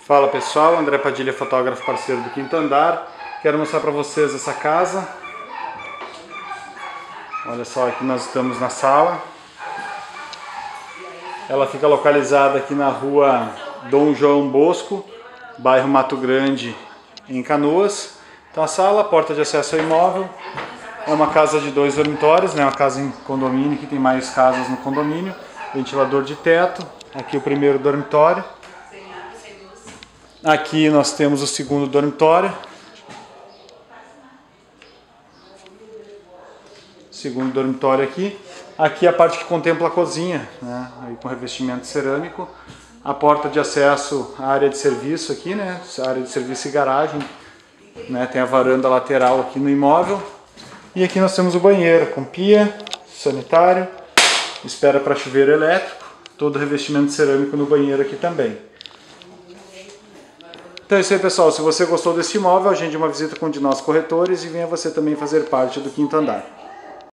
Fala pessoal, André Padilha, fotógrafo parceiro do Quinto Andar. Quero mostrar para vocês essa casa. Olha só, aqui nós estamos na sala. Ela fica localizada aqui na rua Dom João Bosco, bairro Mato Grande, em Canoas. Então a sala, porta de acesso ao imóvel. É uma casa de 2 dormitórios, né? Uma casa em condomínio, que tem mais casas no condomínio. Ventilador de teto. Aqui o primeiro dormitório. Aqui nós temos o segundo dormitório. Segundo dormitório aqui. Aqui a parte que contempla a cozinha, né? Aí com revestimento cerâmico. A porta de acesso à área de serviço aqui, né? Área de serviço e garagem, né? Tem a varanda lateral aqui no imóvel. E aqui nós temos o banheiro com pia, sanitário, espera para chuveiro elétrico, todo revestimento cerâmico no banheiro aqui também. Então é isso aí, pessoal. Se você gostou desse imóvel, agende uma visita com um de nossos corretores e venha você também fazer parte do Quinto Andar.